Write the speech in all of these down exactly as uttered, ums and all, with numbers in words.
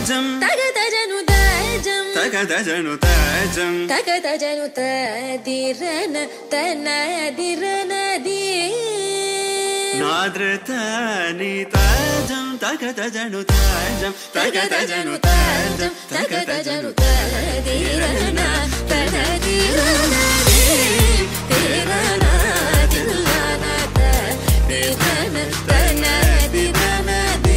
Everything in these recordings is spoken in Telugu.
తాజం తగదజను తాజం తగదజను తాజం తగదజను తదిరన తనదిరనది నాద్రతని తాజం తగదజను తాజం తగదజను తాజం తగదజను తదిరన తనదిరనది తిరన తిల్లన తదిరన తనదిరనది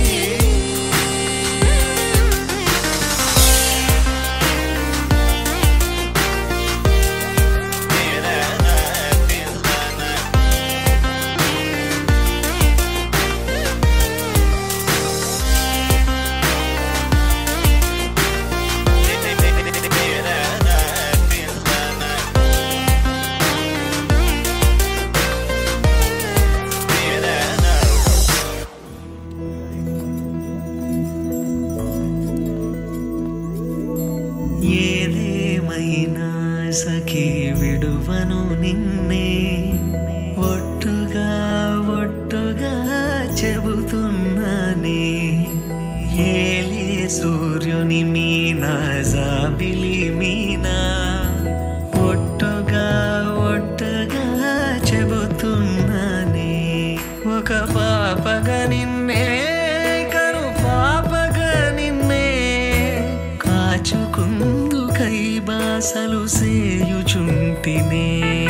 ఏదేమైనా సఖీ విడువను నిన్నే ఒట్టుగా ఒట్టుగా చెబుతున్నానే ఏలే సూర్యుని మీనా జాబిలి మీనా ఒట్టుగా ఒట్టుగా చెబుతున్నానే ఒక పాపగా నిన్నే కను పాపగా నిన్నే కాచుకుందు కై బాసలు సేయుచుంటినే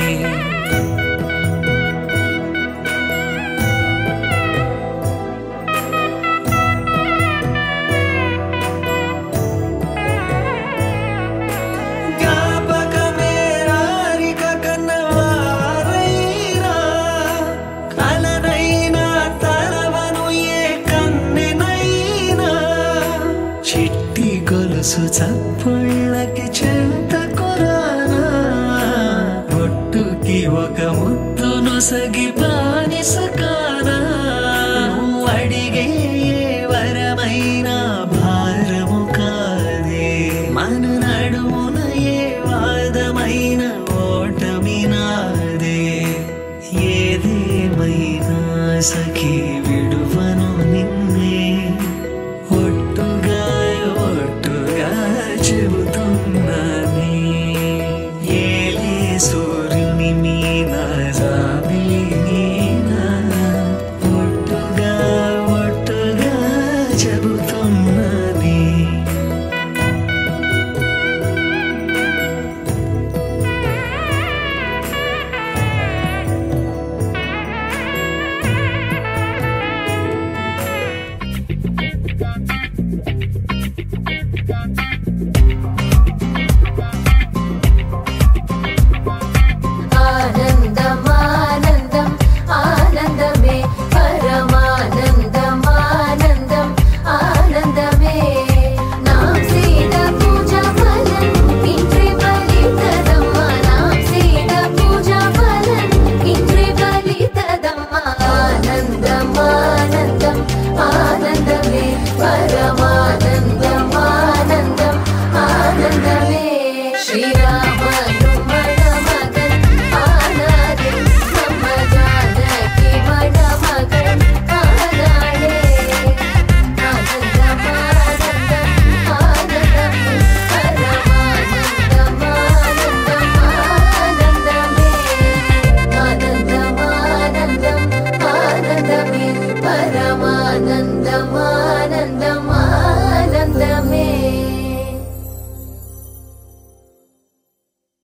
చిట్టి గొలుసు చప్పుళ్ళకి చెంత కొరానా ఒట్టుకి ఒక ముద్దు నొసగి బానిసకానా అడిగే వరమైన భారము కాదే మన నడుమున ఏ వాదమైన ఓటమి నాదే ఏదేమైనా సఖీ విడువను నిన్నే ఒట్టుగా ఒట్టుగా చెబుతున్నానే ఏలే సూర్యుని మీనా జాబిలి మీనా ఒట్టుగా ఒట్టుగా చెబుతున్నానే got